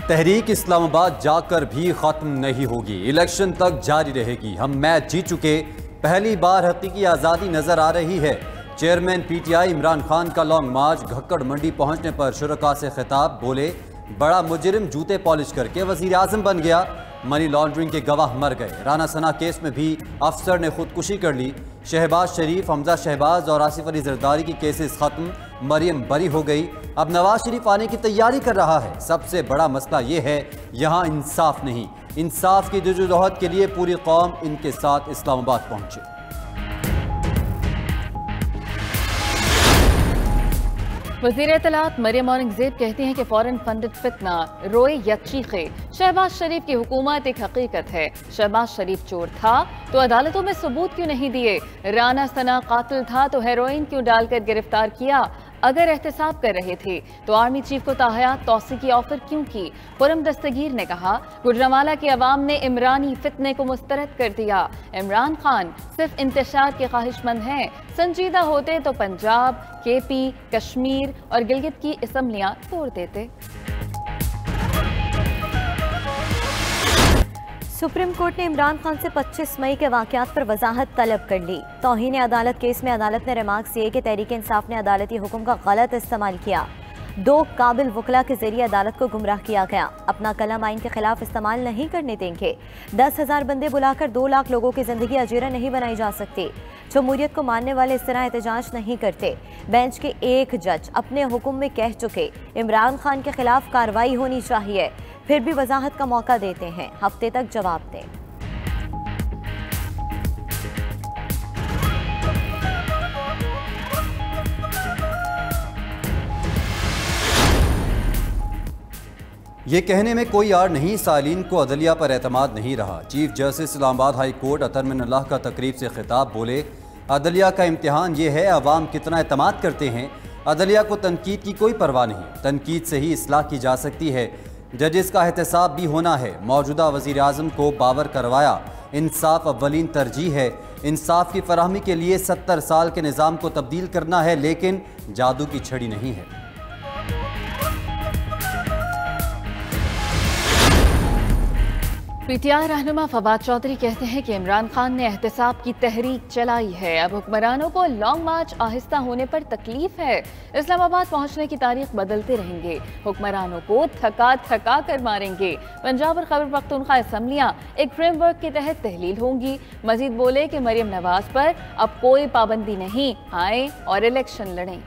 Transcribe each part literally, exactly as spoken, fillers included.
तहरीक इस्लामाबाद जाकर भी खत्म नहीं होगी, इलेक्शन तक जारी रहेगी। हम मैच जीत चुके, पहली बार हकीकी आज़ादी नजर आ रही है। चेयरमैन पीटीआई इमरान खान का लॉन्ग मार्च, घक्कड़ मंडी पहुंचने पर शुरका से खिताब, बोले बड़ा मुजरिम जूते पॉलिश करके वजीर आजम बन गया। मनी लॉन्ड्रिंग के गवाह मर गए। राना सना केस में भी अफसर ने खुदकुशी कर ली। शहबाज शरीफ, हमजा शहबाज और आसिफ अली जरदारी की केसेस खत्म, मरियम बरी हो गई। अब नवाज शरीफ आने की तैयारी कर रहा है। सबसे बड़ा मसला ये है यहाँ इंसाफ नहीं। इंसाफ की जदोजहद के लिए पूरी कौम इनके साथ इस्लामाबाद पहुंचे। वज़ीर इत्तलात मरियम औरंगज़ेब कहती हैं कि फॉरेन फंडेड फितना रोए या चीखे। शहबाज शरीफ की हुकूमत एक हकीकत है। शहबाज शरीफ चोर था तो अदालतों में सबूत क्यों नहीं दिए? राना सना कातिल था तो हेरोइन क्यों डालकर गिरफ्तार किया? अगर एहतसाब कर रहे थे तो आर्मी चीफ को ताहयात तौसी की ऑफर क्यों की? पुरम दस्तगीर ने कहा गुजरांवाला की अवाम ने इमरानी फितने को मुस्तरद कर दिया। इमरान खान सिर्फ इंतशार के ख्वाहिशमंद हैं। संजीदा होते तो पंजाब, के पी, कश्मीर और गिलगित की असम्बलियां तोड़ देते। सुप्रीम कोर्ट ने इमरान खान से पच्चीस मई के वाक़यात पर वजाहत तलब कर ली। तौहीन अदालत केस में अदालत ने रिमार्क्स दिए कि तहरीक इंसाफ ने अदालती हुक्म का गलत इस्तेमाल किया। दो काबिल वकला के जरिए अदालत को गुमराह किया गया। अपना कलम आइन के खिलाफ इस्तेमाल नहीं करने देंगे। दस हजार बंदे बुलाकर दो लाख लोगों की जिंदगी अजीरा नहीं बनाई जा सकती। जमहूरियत को मानने वाले इस तरह एहतजाज नहीं करते। बेंच के एक जज अपने हुक्म में कह चुके इमरान खान के खिलाफ कार्रवाई होनी चाहिए, फिर भी वजाहत का मौका देते हैं, हफ्ते तक जवाब दें। ये कहने में कोई आड़ नहीं, सालीन को अदलिया पर एतमाद नहीं रहा। Chief justice Islamabad high court Athar Minallah का तकरीब से खिताब, बोले अदलिया का इम्तिहान ये है अवाम कितना एतमाद करते हैं। अदलिया को तनकीद की कोई परवाह नहीं, तनकीद से ही इस्लाह की जा सकती है। जजेस का एहतसाब भी होना है। मौजूदा वज़ीर आज़म को बावर करवाया। इंसाफ अव्वलीन तरजीह है। इंसाफ की फराहमी के लिए सत्तर साल के निज़ाम को तब्दील करना है, लेकिन जादू की छड़ी नहीं है। पीटीआई रहनुमा फवाद चौधरी कहते हैं कि इमरान खान ने एहतसाब की तहरीक चलाई है। अब हुक्मरानों को लॉन्ग मार्च आहिस्ता होने पर तकलीफ है। इस्लामाबाद पहुंचने की तारीख बदलते रहेंगे। हुक्मरानों को थका थका कर मारेंगे। पंजाब और खैबर पख्तूनख्वा असम्बलियां एक फ्रेमवर्क के तहत तहलील होंगी। मजीद बोले कि मरियम नवाज पर अब कोई पाबंदी नहीं, आए और इलेक्शन लड़ें।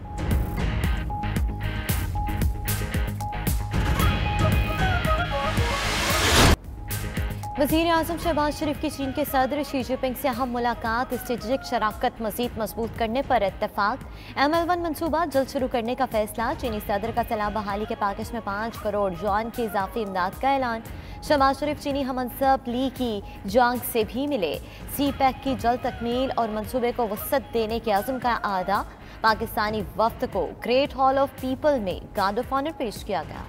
वज़ीर आज़म शहबाज शरीफ की चीन के सदर शी जिनपिंग से अहम मुलाकात, स्ट्रेटेजिक शराकत मज़ीद मजबूत करने पर इत्तेफाक। एम एल वन मनसूबा जल्द शुरू करने का फैसला। चीनी सदर का सैलाब बहाली के पैकेज में पाँच करोड़ युआन की इजाफी इमदाद का ऐलान। शहबाज शरीफ चीनी हमअंसब ली की जांग से भी मिले। सी पैक की जल्द तकमील और मनसूबे को वसअत देने के अज़्म का आदा। पाकिस्तानी वफ्द को ग्रेट हॉल ऑफ पीपल में गार्ड ऑफ ऑनर पेश किया गया।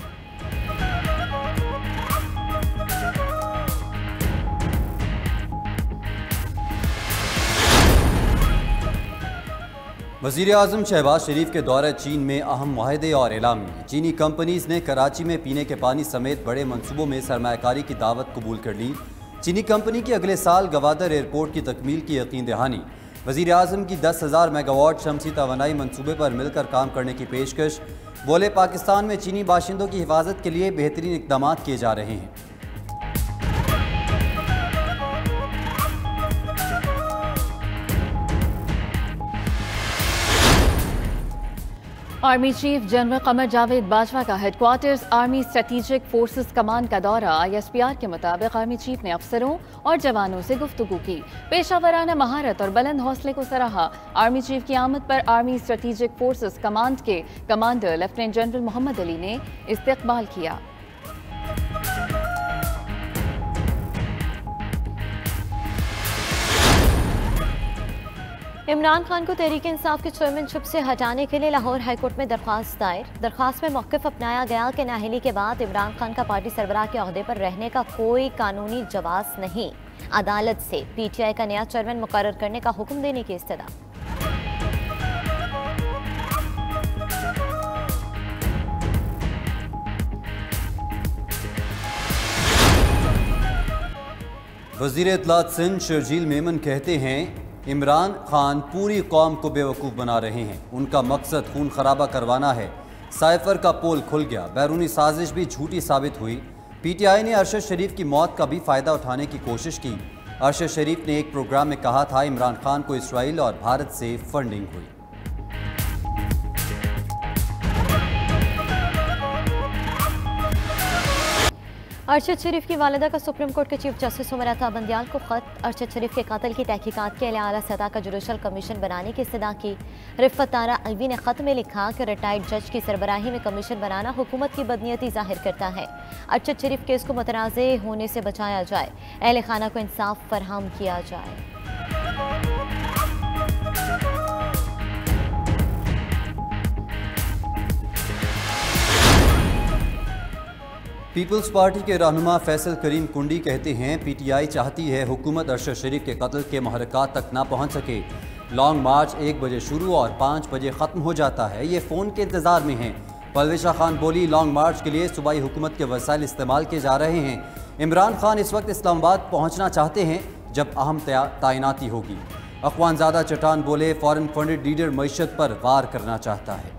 वज़ीर आज़म शहबाज शरीफ के दौरे चीन में अहम मुआहदे और एलामी। चीनी कंपनीज़ ने कराची में पीने के पानी समेत बड़े मंसूबों में सरमायाकारी की दावत कबूल कर ली। चीनी कंपनी की अगले साल गवादर एयरपोर्ट की तकमील की यकीन दहानी। वज़ीर आज़म की दस हज़ार मेगावाट शमसी तवानाई मनसूबे पर मिलकर काम करने की पेशकश। बोले पाकिस्तान में चीनी बाशिंदों की हिफाजत के लिए बेहतरीन इक़दाम किए जा रहे हैं। Army chief general Qamar Javed Bajwa का headquarters army strategic forces command का दौरा। आई एस पी आर के मुताबिक आर्मी चीफ ने अफसरों और जवानों से गुफ्तगू की। पेशावराना महारत और बुलंद हौसले को सराहा। आर्मी चीफ की आमद पर आर्मी स्ट्रेटेजिक फोर्सेस कमांड के commander lieutenant general Mohammad Ali ने इस्तकबाल किया। इमरान खान को तहरीक इंसाफ की चेयरमैनशिप से हटाने के लिए लाहौर हाईकोर्ट में दरख्वास्त दायर। दरख्वास्त में मौक़िफ़ अपनाया गया कि नाअहली के बाद इमरान खान का पार्टी सरबराह के ओहदे पर रहने का कोई कानूनी जवाज़ नहीं। अदालत से पीटीआई का नया चेयरमैन मुकर्रर करने का हुक्म देने की इस्तदा। वज़ीर इत्तलात सिंध शर्जील मेमन कहते हैं इमरान खान पूरी कौम को बेवकूफ़ बना रहे हैं, उनका मकसद खून खराबा करवाना है। साइफर का पोल खुल गया, बैरूनी साजिश भी झूठी साबित हुई। पीटीआई ने अरशद शरीफ की मौत का भी फ़ायदा उठाने की कोशिश की। अरशद शरीफ ने एक प्रोग्राम में कहा था इमरान खान को इसराइल और भारत से फंडिंग हुई। अरशद शरीफ की वालिदा का सुप्रीम कोर्ट के चीफ जस्टिस उमर अता बंदियाल को खत। अरशद शरीफ के कत्ल की तहकीकात के लिए आला सतह का जुडिशल कमीशन बनाने की इस्तदा की। रिफ़त तारा अलवी ने खत में लिखा कि रिटायर्ड जज की सरबराही में कमीशन बनाना हुकूमत की बदनीयती जाहिर करता है। अरशद शरीफ केस को मुतनाज़े होने से बचाया जाए, अहले खाना को इंसाफ फरहम किया जाए। पीपल्स पार्टी के रहनुमा फैसल करीम कुंडी कहते हैं पीटीआई चाहती है हुकूमत अरशद शरीफ के कत्ल के महरक़ात तक ना पहुंच सके। लॉन्ग मार्च एक बजे शुरू और पाँच बजे ख़त्म हो जाता है, ये फ़ोन के इंतज़ार में हैं। परवेशा खान बोली लॉन्ग मार्च के लिए सूबाई हुकूमत के वसाइल इस्तेमाल किए जा रहे हैं। इमरान खान इस वक्त इस्लामाबाद पहुँचना चाहते हैं जब अहम तैनाती होगी। अखवानज़ादा चट्टान बोले फॉरेन फंडेड लीडर मईशत पर वार करना चाहता है।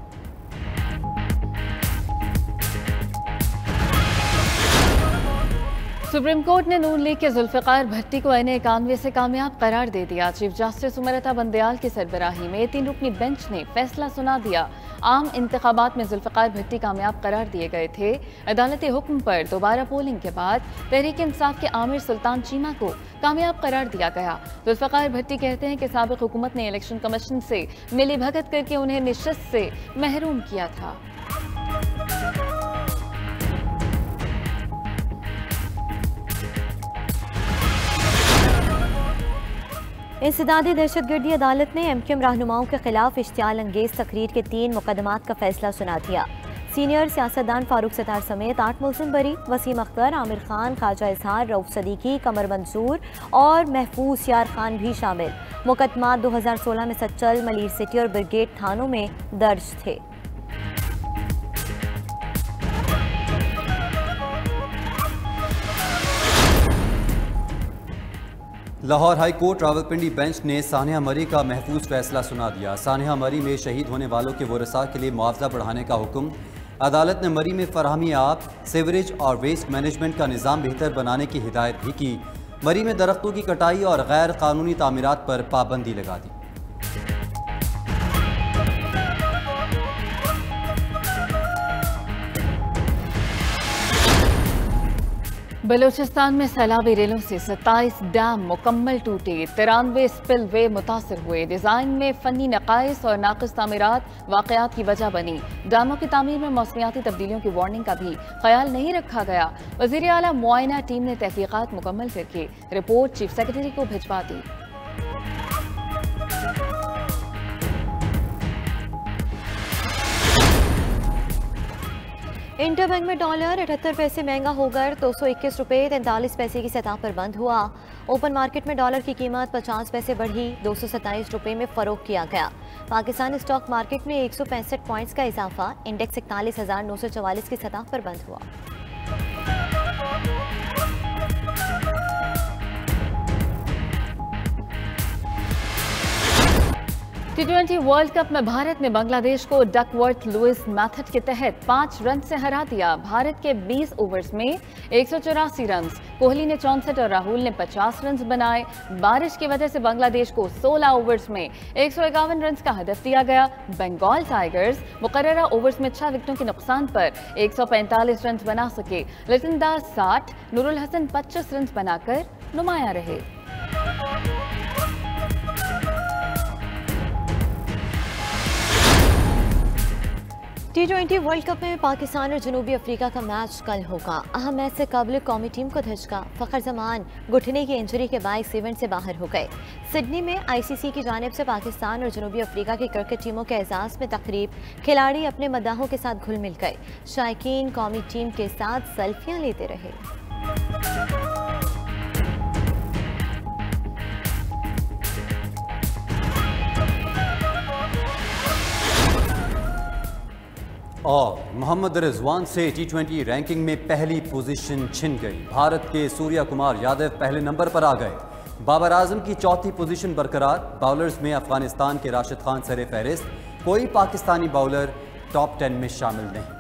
सुप्रीम कोर्ट ने नून लीग के जुल्फ़िकार भट्टी को एन इक्यानवे से कामयाब करार दे दिया। चीफ जस्टिस उमर अता बंदियाल की सरबराही में तीन रुकनी बेंच ने फैसला सुना दिया। आम इंतखाबात में जुल्फ़िकार भट्टी कामयाब करार दिए गए थे। अदालती हुक्म पर दोबारा पोलिंग के बाद तहरीक इंसाफ के आमिर सुल्तान चीमा को कामयाब करार दिया गया। जुल्फ़िकार भट्टी कहते हैं कि साबिक़ हुकूमत ने इलेक्शन कमीशन से मिली भगत करके उन्हें निशस्त से महरूम किया था। इंसदादी दहशतगर्दी अदालत ने एम क्यू एम रहनुमाओं के खिलाफ इश्तियाल अंगेज तकरीर के तीन मुकदमात का फैसला सुना दिया। सीनियर सियासतदान फारूक सत्तार समेत आठ मुलजिम बरी। वसीम अख्तर, आमिर खान, ख्वाजा इजहार, रऊफ सदीकी, कमर मंसूर और महफूज यार खान भी शामिल। मुकदमात दो हज़ार सोलह में सच्चल, मलीर सिटी और ब्रिगेड थानों में दर्ज थे। Lahore high court Rawalpindi bench ने सानिया मरी का महफूज फैसला सुना दिया। सानिया मरी में शहीद होने वालों के वरसा के लिए मुआवजा बढ़ाने का हुक्म। अदालत ने मरी में फराहमी आब, सीवरेज और वेस्ट मैनेजमेंट का निज़ाम बेहतर बनाने की हिदायत भी की। मरी में दरख्तों की कटाई और गैर कानूनी तामीरात पर पाबंदी लगा दी। बलूचिस्तान में सैलाबी रेलों से सत्ताईस डैम मुकम्मल टूटे, तिरानवे स्पिल वे मुतासर हुए। डिज़ाइन में फ़नी नक़ाइस और नाक़िस तामीरात वाक़यात की वजह बनी। डैमों की तामीर में मौसमियाती तब्दीलियों की वार्निंग का भी ख्याल नहीं रखा गया। वज़ीर आला मुआयना टीम ने तहकीक़ात मुकम्मल करके रिपोर्ट चीफ सेक्रेटरी को भिजवा दी। इंटरबैंक में डॉलर अठहत्तर पैसे महंगा होकर दो सौ इक्कीस रुपये तैंतालीस पैसे की सतह पर बंद हुआ। ओपन मार्केट में डॉलर की कीमत पचास पैसे बढ़ी, दो सौ सत्ताईस रुपये में फरोख्त किया गया। पाकिस्तान स्टॉक मार्केट में एक सौ पैंसठ पॉइंट्स का इजाफा, इंडेक्स इकतालीस हजार नौ सौ चवालीस की सतह पर बंद हुआ। टी ट्वेंटी वर्ल्ड कप में भारत ने बांग्लादेश को डकवर्थ लुइस मेथड के तहत पांच रन से हरा दिया। भारत के बीस ओवर्स में एक सौ चौरासी रन, कोहली ने चौंसठ और राहुल ने पचास रन बनाए। बारिश की वजह से बांग्लादेश को सोलह ओवर्स में एक सौ इक्यावन रन का हदफ दिया गया। बंगाल टाइगर्स मुकर्ररा ओवर्स में छह विकेटों के नुकसान पर एक सौ पैंतालीस रन बना सके। लिटन दास साठ, नूरुल हसन पच्चीस रन बनाकर नुमाया रहे। टी ट्वेंटी वर्ल्ड कप में पाकिस्तान और जनूबी अफ्रीका का मैच कल होगा। अहम मैच से कबल कौमी टीम को धचका। फ़खर जमान घुटने की इंजरी के बाद इस इवेंट से बाहर हो गए। सिडनी में आईसीसी की जानिब से पाकिस्तान और जनूबी अफ्रीका की क्रिकेट टीमों के एजाज़ में तकरीब, खिलाड़ी अपने मदाहों के साथ घुल मिल गए। शायकीन कौमी टीम के साथ सेल्फियाँ लेते रहे। और मोहम्मद रिजवान से टी ट्वेंटी रैंकिंग में पहली पोजीशन छिन गई। भारत के सूर्या कुमार यादव पहले नंबर पर आ गए। बाबर आजम की चौथी पोजीशन बरकरार। बाउलर्स में अफगानिस्तान के राशिद खान सरे फहरिस्त, कोई पाकिस्तानी बाउलर टॉप टेन में शामिल नहीं।